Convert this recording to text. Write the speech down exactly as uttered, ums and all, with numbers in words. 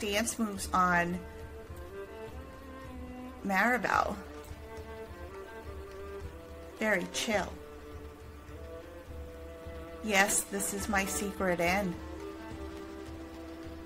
dance moves on Maribel. Very chill. Yes, this is my secret inn.